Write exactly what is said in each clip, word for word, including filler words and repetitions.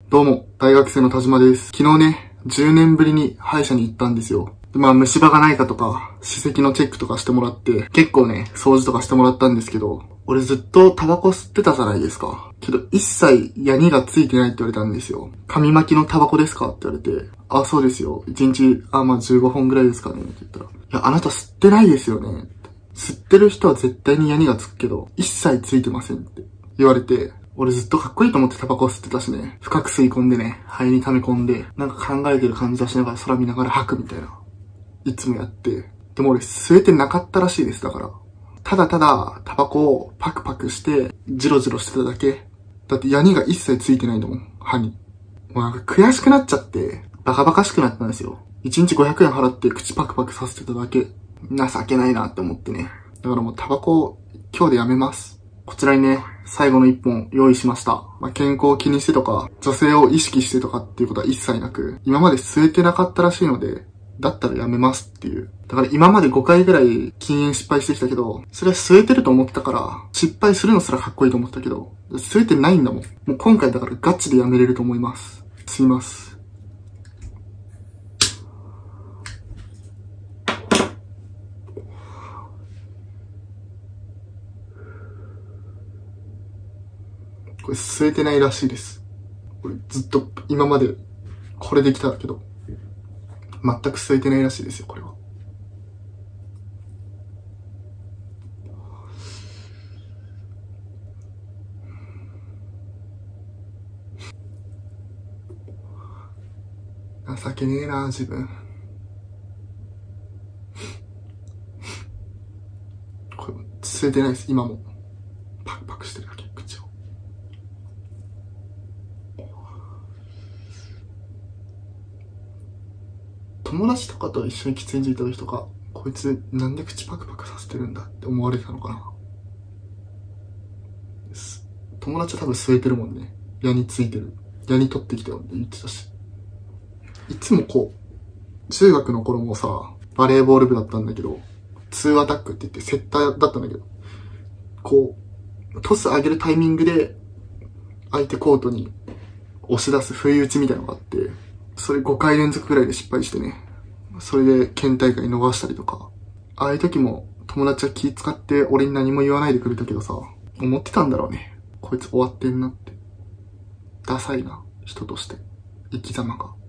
どうも、大学生の田島です。昨日ね、じゅうねんぶりに歯医者に行ったんですよ。まあ、虫歯がないかとか、歯石のチェックとかしてもらって、結構ね、掃除とかしてもらったんですけど、俺ずっとタバコ吸ってたじゃないですか。けど、一切ヤニがついてないって言われたんですよ。紙巻きのタバコですかって言われて、あ、そうですよ。いちにち、あ、まあじゅうごほんぐらいですかねって言ったら、いや、あなた吸ってないですよね。吸ってる人は絶対にヤニがつくけど、一切ついてませんって言われて、俺ずっとかっこいいと思ってタバコ吸ってたしね。深く吸い込んでね、肺に溜め込んで、なんか考えてる感じ出しながら空見ながら吐くみたいな。いつもやって。でも俺吸えてなかったらしいです、だから。ただただ、タバコをパクパクして、ジロジロしてただけ。だってヤニが一切ついてないんだもん、歯に。もうなんか悔しくなっちゃって、バカバカしくなったんですよ。いちにちごひゃくえん払って口パクパクさせてただけ。情けないなって思ってね。だからもうタバコ、今日でやめます。こちらにね、最後の一本用意しました。まあ、健康を気にしてとか、女性を意識してとかっていうことは一切なく、今まで吸えてなかったらしいので、だったらやめますっていう。だから今までごかいぐらい禁煙失敗してきたけど、それは吸えてると思ってたから、失敗するのすらかっこいいと思ったけど、吸えてないんだもん。もう今回だからガチでやめれると思います。吸います。これ吸えてないらしいです。これずっと今までこれできたけど、全く吸えてないらしいですよ、これは。情けねえな、自分。これ吸えてないです、今も。パクパクしてるだけ、口を。友達とかと一緒に喫煙所行った時とか、こいつなんで口パクパクさせてるんだって思われてたのかな。友達は多分吸えてるもんね。矢についてる。矢に取ってきたよって言ってたし。いつもこう、中学の頃もさ、バレーボール部だったんだけど、ツーアタックって言ってセッターだったんだけど、こう、トス上げるタイミングで、相手コートに押し出す不意打ちみたいなのがあって、それごかい連続くらいで失敗してね。それで県大会逃したりとか。ああいう時も友達は気使って俺に何も言わないでくれたけどさ、思ってたんだろうね。こいつ終わってんなって。ダサいな、人として。生き様が。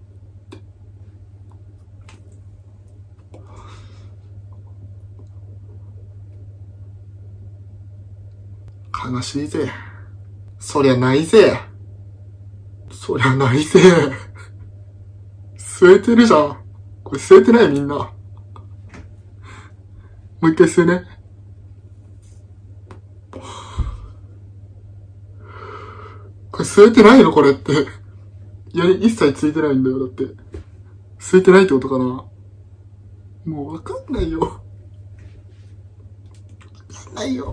悲しいぜ。そりゃないぜ。そりゃないぜ。吸えてるじゃん。これ吸えてないみんな。もう一回吸えね。これ吸えてないのこれって。やり一切ついてないんだよ。だって。吸えてないってことかな。もうわかんないよ。わかんないよ。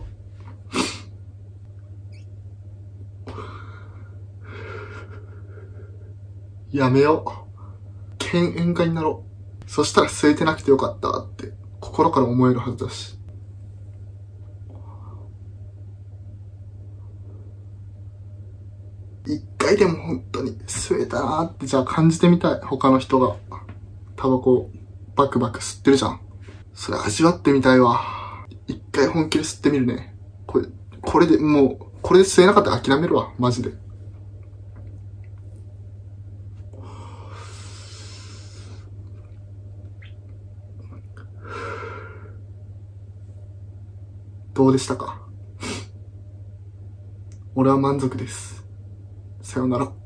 やめよう。犬猿家になろう。そしたら吸えてなくてよかったって心から思えるはずだし。一回でも本当に吸えたなーってじゃあ感じてみたい。他の人がタバコバクバク吸ってるじゃん。それ味わってみたいわ。一回本気で吸ってみるね。これ、これでもう、これで吸えなかったら諦めるわ。マジで。どうでしたか？俺は満足です。さようなら。